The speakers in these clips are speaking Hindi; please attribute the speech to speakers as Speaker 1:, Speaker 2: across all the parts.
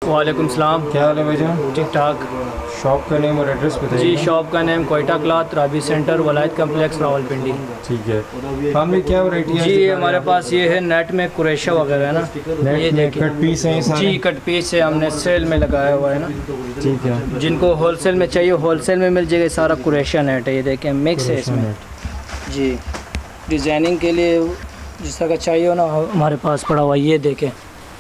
Speaker 1: वालेकुम सलाम।
Speaker 2: क्या हाल है भाईजान?
Speaker 1: ठीक ठाक।
Speaker 2: शॉप का नेम और एड्रेस बताइए।
Speaker 1: जी, शॉप का name Quetta cloth Rabi centre Wilayat complex Rawalpindi.
Speaker 2: ठीक है। हाँ में क्या वैरायटी है?
Speaker 1: जी, हमारे पास ये है नेट में कुरेशा वगैरह है ना, ये देखिए
Speaker 2: कट पीस है सारे?
Speaker 1: जी, कट पीस है, हमने सेल में लगाया हुआ है ना।
Speaker 2: ठीक है।
Speaker 1: जिनको होलसेल में चाहिए होलसेल में मिल जाएगा। सारा कुरेशा नेट है, ये देखें मिक्स है इसमें। जी, डिज़ाइनिंग के लिए जिस तरह का चाहिए हो ना हमारे पास पड़ा हुआ। ये देखें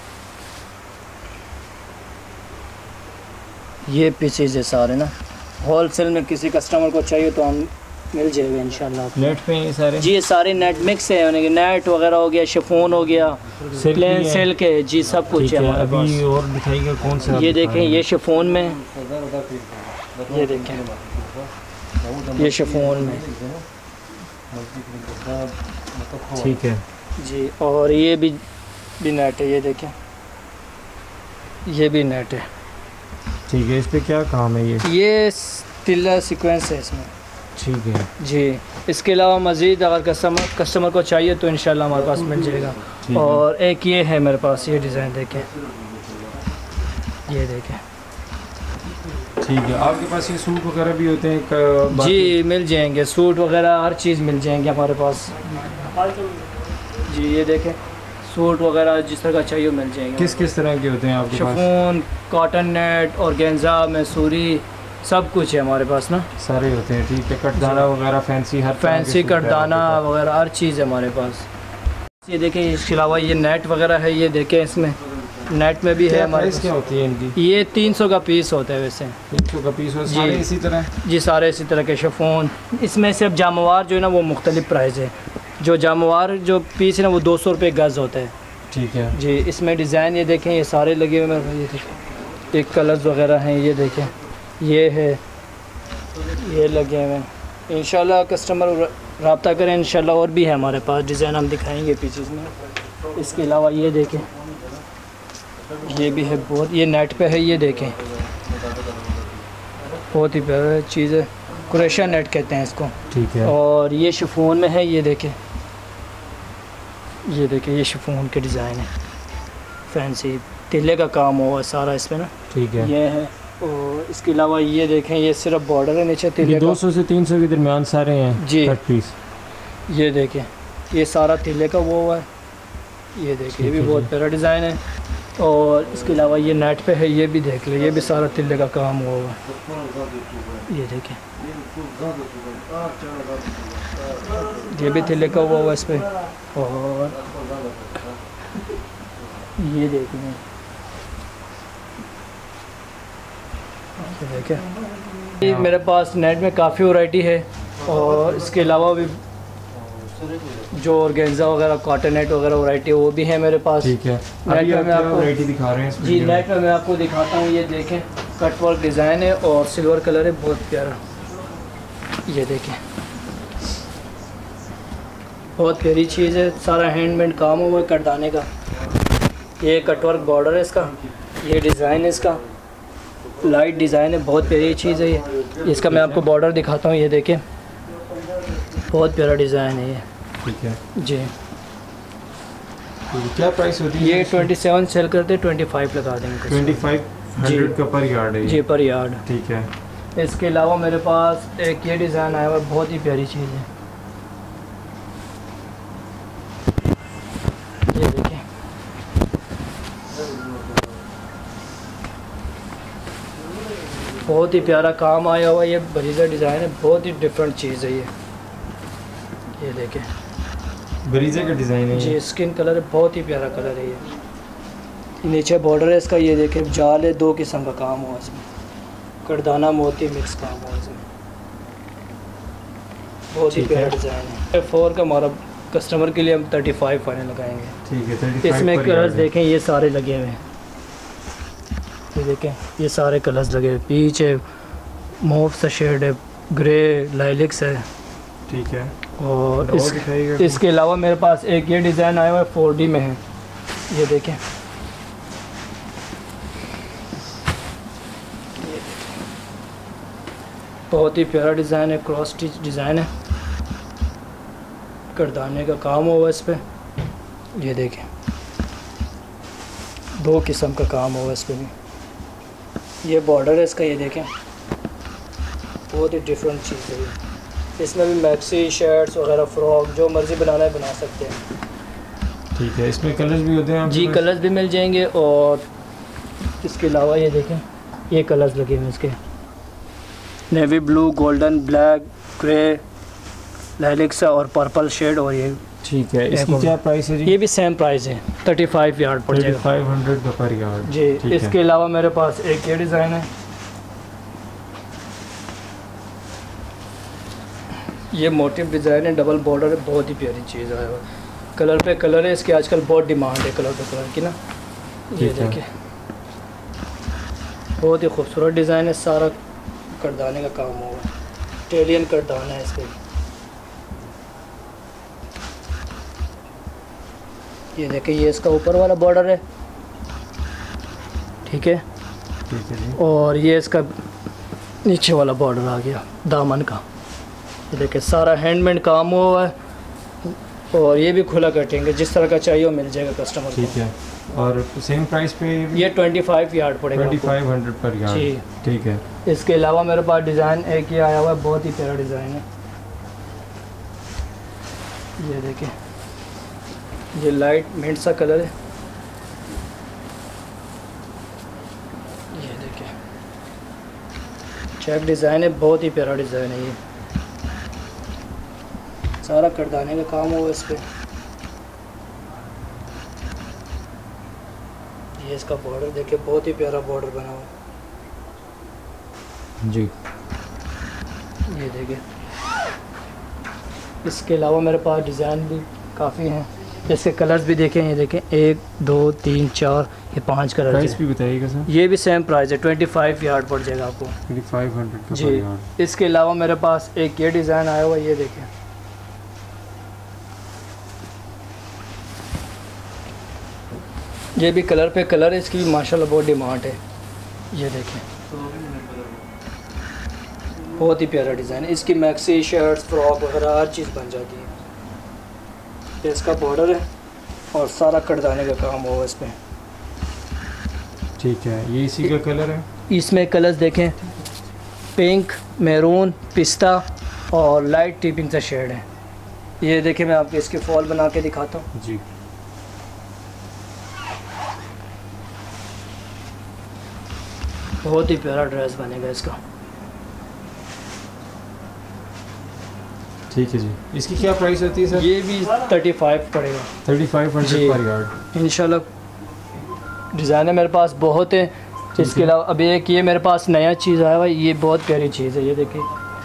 Speaker 1: ये पीसेज है सारे ना, होलसेल में किसी कस्टमर को चाहिए तो हम मिल जाएगा इंशाल्लाह।
Speaker 2: नेट पे ये सारे?
Speaker 1: जी, ये सारे नेट मिक्स है, यानी कि नेट वगैरह हो गया, शिफॉन हो गया, प्लेन सिल्क है जी, सब कुछ है हमारे पास।
Speaker 2: अभी और दिखाइएगा कौन सा?
Speaker 1: ये देखें ये शिफॉन में, ये देखें ये शिफॉन में।
Speaker 2: ठीक है
Speaker 1: जी, और ये भी नेट है, ये देखें ये भी नेट है।
Speaker 2: ठीक है। इस पे क्या काम है?
Speaker 1: ये तिल्ला सीक्वेंस है इसमें।
Speaker 2: ठीक है
Speaker 1: जी, इसके अलावा मज़ीद अगर कस्टमर को चाहिए तो इंशाल्लाह हमारे पास मिल जाएगा। और एक ये है मेरे पास, ये डिज़ाइन देखें, ये देखें।
Speaker 2: ठीक है। आपके पास ये सूट वगैरह भी होते हैं?
Speaker 1: जी, मिल जाएंगे, सूट वगैरह हर चीज़ मिल जाएंगे हमारे पास। जी, ये देखें सूट वगैरह जिस तरह का चाहिए मिल जाएंगे।
Speaker 2: किस किस तरह के होते हैं आपके पास?
Speaker 1: Chiffon, cotton net, organza, Mysori, सब कुछ है हमारे पास ना।
Speaker 2: सारे होते हैं। ठीक है। कटदाना वगैरह फैंसी, हर
Speaker 1: फैंसी कटदाना वगैरह हर चीज़ है हमारे पास। ये देखें, इसके अलावा ये नेट वगैरह है, ये देखें इसमें नेट में भी है हमारे पास।
Speaker 2: क्या होती है इनकी?
Speaker 1: ये 300 का पीस होता है वैसे।
Speaker 2: 300 का पीस होता है? इसी तरह?
Speaker 1: जी, सारे इसी तरह के शिफॉन। इसमें से अब जामवार जो है ना वो मुख्तलिफ प्राइस है। जो जामवार जो पीस है ना वो 200 रुपये गज़ होता है।
Speaker 2: ठीक है
Speaker 1: जी, इसमें डिज़ाइन ये देखें, ये सारे लगे हुए हैं, ये देखें एक कलर्स वगैरह हैं, ये देखें ये है, ये लगे हुए हैं। इंशाल्लाह कस्टमर रब्ता करें, इंशाल्लाह और भी है हमारे पास डिज़ाइन, हम दिखाएंगे पीसेस में। इसके अलावा ये देखें ये भी है बहुत, ये नेट पे है, ये देखें बहुत ही प्यारा चीज़ है, कुरेशा नेट कहते हैं इसको।
Speaker 2: ठीक है।
Speaker 1: और ये शिफॉन में है, ये देखें ये शिफॉन के डिज़ाइन है, फैंसी तिल्ले का काम हुआ सारा इसमें ना।
Speaker 2: ठीक है।
Speaker 1: ये है। और इसके अलावा ये देखें, ये सिर्फ बॉर्डर है नीचे तिल्ले
Speaker 2: 200 से 300 के दरमियान सारे हैं
Speaker 1: जी।
Speaker 2: Cut piece.
Speaker 1: ये देखें ये सारा तिल्ले का वो हुआ है, ये देखें ये भी बहुत प्यारा डिज़ाइन है। और इसके अलावा ये नेट पे है, ये भी देख ले, ये भी सारा तिल्ले का काम हुआ है, ये देखें ये भी तिल्ले का हुआ इस पर। और ये देखें ये मेरे पास नेट में काफ़ी वैरायटी है। और इसके अलावा भी जो ऑर्गेन्जा वगैरह कॉटन नेट वगैरह वैरायटी है वो भी है मेरे पास।
Speaker 2: ठीक है।
Speaker 1: नेट में मैं आपको
Speaker 2: वैरायटी दिखा रहे हैं
Speaker 1: जी, नेट में मैं आपको दिखाता हूँ। ये देखें कट वर्क डिज़ाइन है और सिल्वर कलर है, बहुत प्यारा, ये देखें बहुत प्यारी चीज़ है, सारा हैंडमेड काम हुआ है कटदाने का। ये कटवर्क बॉर्डर है इसका, ये डिज़ाइन है इसका, लाइट डिज़ाइन है, बहुत प्यारी चीज़ है ये। इसका मैं आपको बॉर्डर दिखाता हूँ, ये देखें बहुत प्यारा डिज़ाइन है ये।
Speaker 2: ठीक है
Speaker 1: जी,
Speaker 2: क्या प्राइस होती है?
Speaker 1: ये 27 सेल करते 25 लगा देंगे।
Speaker 2: 2500 का पर यार्ड है
Speaker 1: जी, पर यार्ड।
Speaker 2: ठीक है।
Speaker 1: इसके अलावा मेरे पास एक ये डिज़ाइन आया हुआ है, बहुत ही प्यारी चीज़ है, ये देखें बहुत ही प्यारा काम आया हुआ है, ये बरीज़ा डिज़ाइन है, बहुत ही डिफरेंट चीज़ है ये देखें
Speaker 2: बरीज़े का डिज़ाइन है
Speaker 1: जी, स्किन कलर है, बहुत ही प्यारा कलर है ये। नीचे बॉर्डर है इसका, ये देखें जाल है, 2 किस्म का काम हुआ इसमें, करदाना मोती मिक्स काम हुआ इसमें, बहुत ही प्यारा डिज़ाइन है। 4 का हमारा कस्टमर के लिए हम 35 फाइनल लगाएंगे।
Speaker 2: ठीक है। 35
Speaker 1: इसमें कलर्स देखें, ये सारे लगे हुए हैं, ये देखें ये सारे कलर्स लगे हुए, पीच है, मूव सा शेड है, ग्रे लाइलिक्स है।
Speaker 2: ठीक है।
Speaker 1: और इसके अलावा मेरे पास एक ये डिज़ाइन आया हुआ है 4D में है, ये देखें बहुत ही प्यारा डिज़ाइन है, क्रॉस स्टिच डिज़ाइन है, करदाने का काम हुआ इस पर, ये देखें 2 किस्म का काम हुआ इस पर भी। ये बॉर्डर है इसका, ये देखें बहुत ही डिफरेंट चीज़ है ये। इसमें भी मैक्सी शर्ट्स वगैरह फ्रॉक जो मर्ज़ी बनाना है बना सकते हैं।
Speaker 2: ठीक है, इसमें कलर्स भी होते हैं आपके
Speaker 1: जी
Speaker 2: पास?
Speaker 1: कलर्स भी मिल जाएंगे। और इसके अलावा ये देखें ये कलर्स लगे हुए इसके, navy blue, golden, black, grey, लाइलिक्सा और पर्पल शेड। और ये
Speaker 2: ठीक है, इसकी क्या प्राइस है जी?
Speaker 1: ये भी सेम प्राइस है, 35 यार्ड पड़ जाएगा,
Speaker 2: 3500 का पर यार्ड
Speaker 1: जी।
Speaker 2: ठीक
Speaker 1: इसके
Speaker 2: है।
Speaker 1: अलावा मेरे पास एक ये डिज़ाइन है, ये मोटिव डिज़ाइन है, डबल बॉर्डर है, बहुत ही प्यारी चीज़ है। कलर पे कलर है इसकी, आजकल बहुत डिमांड है कलर पे कलर की ना। ये
Speaker 2: ठीक है।
Speaker 1: देखिए बहुत ही खूबसूरत डिज़ाइन है, सारा करदाने का काम हुआ है, इटालियन करदाना है इसके। ये देखिए ये इसका ऊपर वाला बॉर्डर है, ठीक है।
Speaker 2: ठीक है जी।
Speaker 1: और ये इसका नीचे वाला बॉर्डर आ गया दामन का। ये देखिए सारा हैंडमेड काम हुआ है। और ये भी खुला कटेंगे, जिस तरह का चाहिए वो मिल जाएगा कस्टमर को।
Speaker 2: ठीक है, और सेम प्राइस पे
Speaker 1: ये 25 यार्ड पड़ेगा आपको।
Speaker 2: 2500 पर यार्ड
Speaker 1: जी।
Speaker 2: ठीक है।
Speaker 1: इसके अलावा मेरे पास डिज़ाइन एक ये आया हुआ है, बहुत ही प्यारा डिज़ाइन है। ये देखिए ये लाइट मिंट सा कलर है। ये देखिए चेक डिज़ाइन है, बहुत ही प्यारा डिज़ाइन है ये, सारा करदाने का काम हुआ इस पे। ये इसका बॉर्डर देखिए, बहुत ही प्यारा बॉर्डर बना हुआ
Speaker 2: जी।
Speaker 1: ये देखिए इसके अलावा मेरे पास डिज़ाइन भी काफ़ी हैं। इसके कलर्स भी देखें, ये देखें 1 2 3 4 ये 5 कलर
Speaker 2: प्राइस
Speaker 1: हैं।
Speaker 2: भी बताइएगा सर।
Speaker 1: ये भी सेम प्राइस है, 25 यार्ड पड़ जाएगा आपको
Speaker 2: 2500 का
Speaker 1: जी।
Speaker 2: पर यार्ड।
Speaker 1: इसके अलावा मेरे पास एक ये डिज़ाइन आया हुआ है, ये देखें ये भी कलर पे कलर है, इसकी भी माशाल्लाह बहुत डिमांड है। ये देखें बहुत ही प्यारा डिज़ाइन है, इसकी मैक्सी शर्ट्स फ्रॉक वगैरह हर चीज़ बन जाती है। ये इसका बॉर्डर है और सारा करदाने का काम होगा इस पर।
Speaker 2: ठीक है, ये इसी का कलर है।
Speaker 1: इसमें कलर्स देखें, पिंक, मैरून, पिस्ता और लाइट टिपिंग सा शेड है। ये देखें मैं आपको इसकी फॉल बना के दिखाता हूँ।
Speaker 2: जी।
Speaker 1: बहुत ही प्यारा ड्रेस बनेगा इसका।
Speaker 2: ठीक है जी, इसकी क्या प्राइस होती है सर?
Speaker 1: ये भी 35 पड़ेगा
Speaker 2: 3500
Speaker 1: जी।
Speaker 2: पर यार्ड।
Speaker 1: इंशाल्लाह डिज़ाइन है मेरे पास बहुत है। इसके अलावा अभी एक ये मेरे पास नया चीज़ आया हुआ है, ये बहुत प्यारी चीज़ है। ये देखिए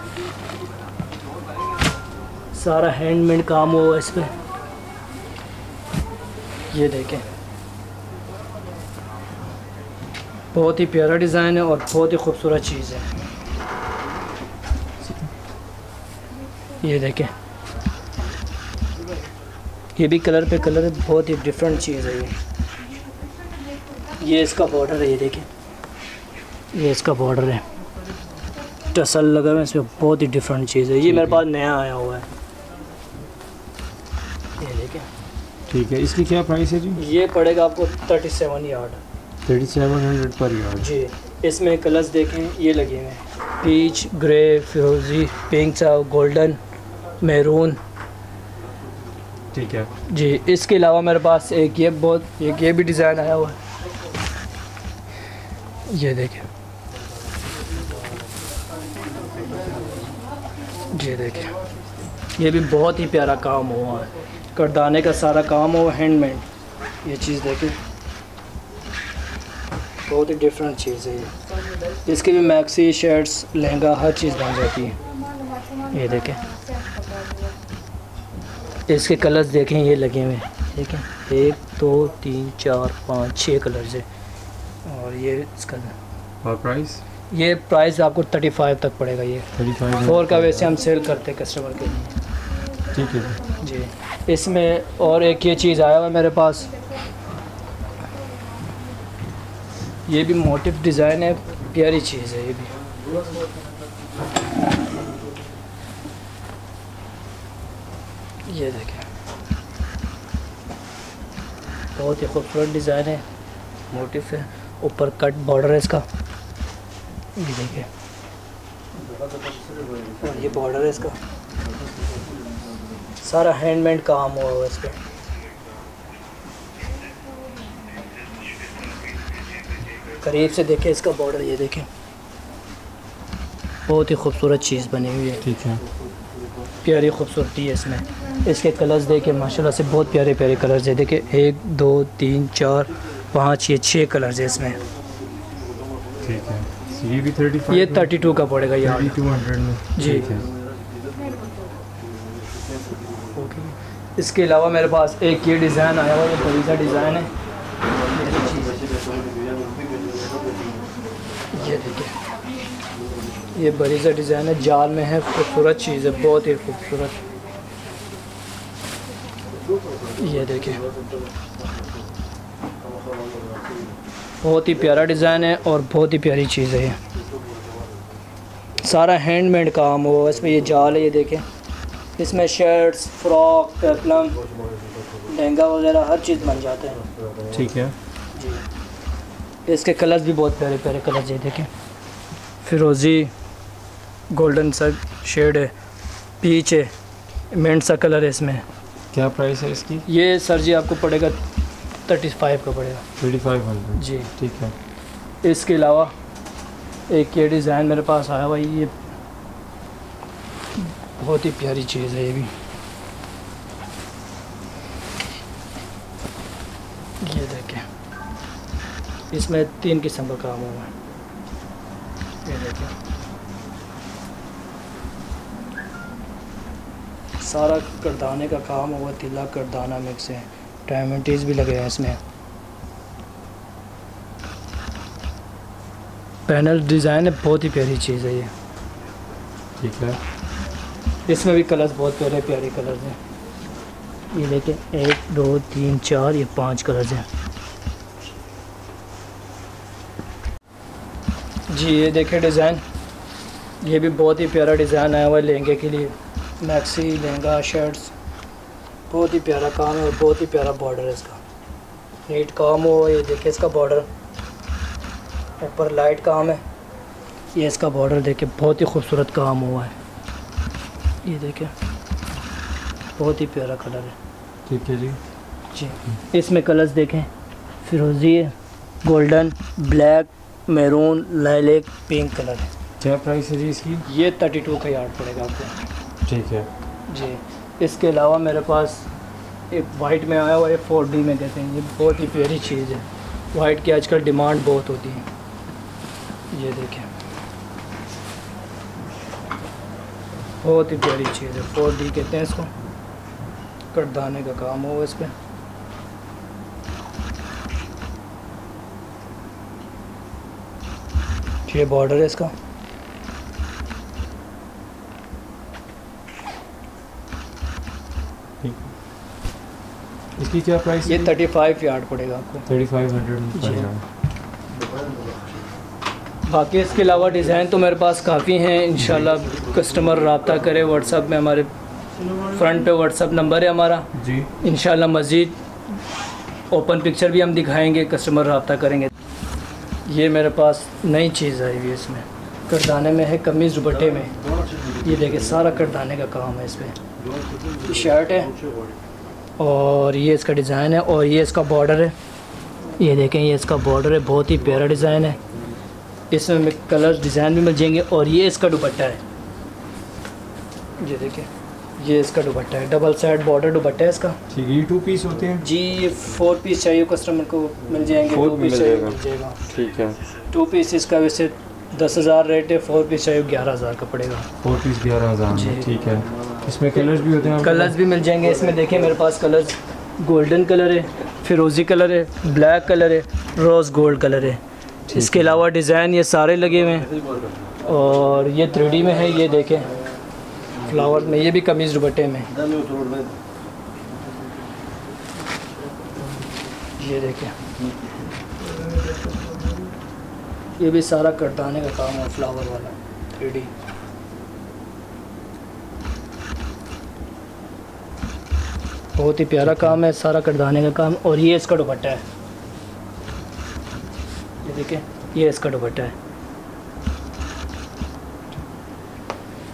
Speaker 1: सारा हैंडमेड काम हुआ है इस पर। ये देखें बहुत ही प्यारा डिज़ाइन है और बहुत ही खूबसूरत चीज़ है। ये देखें ये भी कलर पे कलर है, बहुत ही डिफरेंट चीज़ है ये इसका बॉर्डर है, ये देखें ये इसका बॉर्डर है, टसल लगा हुआ है इसमें, बहुत ही डिफरेंट चीज़ है। ये मेरे पास नया आया हुआ है, ये देखें।
Speaker 2: ठीक है, इसकी क्या प्राइस है जी?
Speaker 1: ये पड़ेगा आपको 37 यार्ड
Speaker 2: 3700 पर यार्ड
Speaker 1: जी। इसमें कलर्स देखें ये लगे हुए हैं, पीच, ग्रे, फिरोजी, पिंक सा, गोल्डन, मैरून।
Speaker 2: ठीक है
Speaker 1: जी। इसके अलावा मेरे पास एक ये भी डिज़ाइन आया हुआ है, ये देखें ये देखें ये भी बहुत ही प्यारा काम हुआ है, करदाने का सारा काम हुआ हैंडमेड। ये चीज़ देखें बहुत ही डिफरेंट चीज़ है ये। इसके भी मैक्सी शर्ट्स लहंगा हर चीज़ बन जाती है। ये देखें इसके कलर्स देखें, ये लगे हुए हैं, ठीक है 1 2 3 4 5 6 कलर्स है। और ये इसका
Speaker 2: और प्राइस?
Speaker 1: ये प्राइस आपको 35 तक पड़ेगा। ये
Speaker 2: 35
Speaker 1: 4 का वैसे हम सेल करते हैं कस्टमर के लिए
Speaker 2: ठीक है
Speaker 1: जी। इसमें और एक ये चीज़ आया हुआ है मेरे पास, ये भी मोटिव डिज़ाइन है, प्यारी चीज़ है ये भी। ये देखें बहुत ही खूबसूरत डिज़ाइन है, मोटिव है, ऊपर कट बॉर्डर है इसका। ये देखिए, और ये बॉर्डर है इसका, सारा हैंडमेड काम हुआ है इस पर। करीब से देखें इसका बॉर्डर, ये देखें, बहुत ही खूबसूरत चीज़ बनी हुई है।
Speaker 2: ठीक है,
Speaker 1: प्यारी खूबसूरती है इसमें। इसके कलर्स देखें माशाल्लाह से, बहुत प्यारे प्यारे कलर्स है। देखें 1 2 3 4 5 ये 6 कलर्स है इसमें।
Speaker 2: ठीक है, ये भी 35,
Speaker 1: ये 32 का पड़ेगा ये
Speaker 2: 3200 में
Speaker 1: जी।
Speaker 2: ठीक है।
Speaker 1: इसके अलावा मेरे पास एक ये डिज़ाइन आया हुआ, ये बड़ी सा डिज़ाइन है। ये देखिए, ये बड़ी सा डिज़ाइन है, जाल में है, खूबसूरत चीज़ है, बहुत ही खूबसूरत। ये देखिए, बहुत ही प्यारा डिज़ाइन है और बहुत ही प्यारी चीज़ है। ये सारा हैंडमेड काम हुआ इसमें। ये जाल है, ये देखें, इसमें शर्ट्स, फ्रॉक, पेप्लम, लहंगा वगैरह हर चीज़ बन जाते हैं।
Speaker 2: ठीक है
Speaker 1: जी। इसके कलर्स भी बहुत प्यारे प्यारे कलर्स, ये देखें, फिरोज़ी, गोल्डन सा शेड है, पीच है, मिंट सा कलर है इसमें।
Speaker 2: क्या प्राइस है इसकी?
Speaker 1: ये सर जी आपको पड़ेगा 35 का पड़ेगा।
Speaker 2: 3500
Speaker 1: जी।
Speaker 2: ठीक है।
Speaker 1: इसके अलावा एक ये डिज़ाइन मेरे पास आया हुआ, ये बहुत ही प्यारी चीज़ है। ये भी, ये देखें, इसमें 3 किस्म का काम हुआ है। ये देखें, सारा करदाने का काम हुआ, तिला करदाना मिक्स है, डायमंडीज भी लगे हैं इसमें। पैनल डिज़ाइन है, बहुत ही प्यारी चीज़ है ये।
Speaker 2: ठीक है,
Speaker 1: इसमें भी कलर्स बहुत प्यारे प्यारे कलर्स हैं। ये देखें, 1 2 3 4 ये 5 कलर्स हैं जी। ये देखें डिज़ाइन, ये भी बहुत ही प्यारा डिज़ाइन आया हुआ है लहंगे के लिए। मैक्सी लहंगा, शर्ट्स, बहुत ही प्यारा काम है और बहुत ही प्यारा बॉर्डर है इसका, नीट काम हुआ। ये देखें इसका बॉर्डर, ऊपर लाइट काम है। ये इसका बॉर्डर देखें, बहुत ही खूबसूरत काम हुआ है। ये देखें, बहुत ही प्यारा कलर है।
Speaker 2: ठीक है जी।
Speaker 1: जी, इसमें कलर्स देखें, फिरोज़ी है, golden, black, maroon, lilac, pink colour है।
Speaker 2: क्या प्राइस है जी इसकी?
Speaker 1: ये 32 का यार्ड पड़ेगा आपको।
Speaker 2: ठीक है
Speaker 1: जी। इसके अलावा मेरे पास एक वाइट में आया हुआ है, 4D में कहते हैं। ये बहुत ही प्यारी चीज़ है, वाइट की आजकल डिमांड बहुत होती है। ये देखें, बहुत ही प्यारी चीज़ है, 4D कहते हैं इसको। करदाने का काम हो इस पर। ये बॉर्डर है इसका।
Speaker 2: ठीक, इसकी क्या प्राइस?
Speaker 1: ये 35 यार्ड पड़ेगा आपको।
Speaker 2: 3500
Speaker 1: जी। बाकी इसके अलावा डिज़ाइन तो मेरे पास काफ़ी हैं। इंशाल्लाह कस्टमर रब्ता करे व्हाट्सअप में, हमारे फ्रंट पे व्हाट्सअप नंबर है हमारा
Speaker 2: जी।
Speaker 1: इंशाल्लाह मज़ीद ओपन पिक्चर भी हम दिखाएंगे, कस्टमर रब्ता करेंगे। ये मेरे पास नई चीज़ आई हुई है, इसमें करदाने में है, कमीज़ दुपट्टे में। ये देखिए, सारा करदाने का काम है इस पर। शर्ट है और ये इसका डिज़ाइन है और ये इसका बॉर्डर है। ये देखें, ये इसका बॉर्डर है, बहुत ही प्यारा डिज़ाइन है। इसमें कलर डिज़ाइन भी मिल जाएंगे और ये इसका दुपट्टा है। ये देखें, ये इसका दुपट्टा है, डबल साइड बॉर्डर दुपट्टा है इसका।
Speaker 2: ठीक है, ये 2 पीस होते हैं
Speaker 1: जी। ये 4 पीस चाहिए कस्टमर को मिल जाएंगे, 2 पीस चाहिए मिल जाएगा।
Speaker 2: ठीक है,
Speaker 1: 2 पीस इसका वैसे 10,000 रेट है, 4 पीस चाहिए 11,000 का पड़ेगा।
Speaker 2: 4 पीस 11,000
Speaker 1: जी।
Speaker 2: ठीक है। इसमें कलर्स भी होते हैं?
Speaker 1: कलर्स भी मिल जाएंगे इसमें। देखिए मेरे पास कलर्स गोल्डन कलर है, फिरोज़ी कलर है, ब्लैक कलर है, रोज़ गोल्ड कलर है। इसके अलावा डिज़ाइन ये सारे लगे हुए हैं और ये 3D में है। ये देखें फ्लावर में, ये भी कमीज़ दुपट्टे में। ये देखें, ये भी सारा करदाने का काम है, फ्लावर वाला 3D। बहुत ही प्यारा काम है, सारा करदाने का काम। और ये इसका दुपट्टा है, ये देखें, ये इसका दुपट्टा है।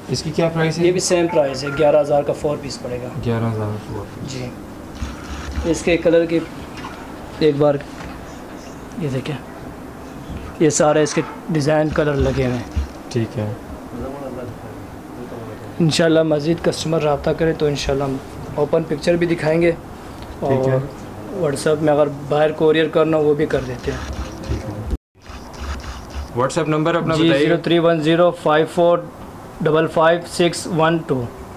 Speaker 2: इसकी क्या प्राइस है?
Speaker 1: ये भी सेम प्राइस है, 11,000 का 4 पीस पड़ेगा।
Speaker 2: 11,000
Speaker 1: जी। इसके कलर की एक बार ये देखें, ये सारे इसके डिज़ाइन कलर लगे हुए हैं।
Speaker 2: ठीक है।
Speaker 1: इंशाल्लाह मज़ीद कस्टमर रब्ता करे तो इंशाल्लाह हम ओपन पिक्चर भी दिखाएंगे और व्हाट्सएप में अगर बाहर कोरियर करना वो भी कर देते हैं।
Speaker 2: व्हाट्सएप नंबर अपना
Speaker 1: जी
Speaker 2: बताइए।
Speaker 1: 031054555612।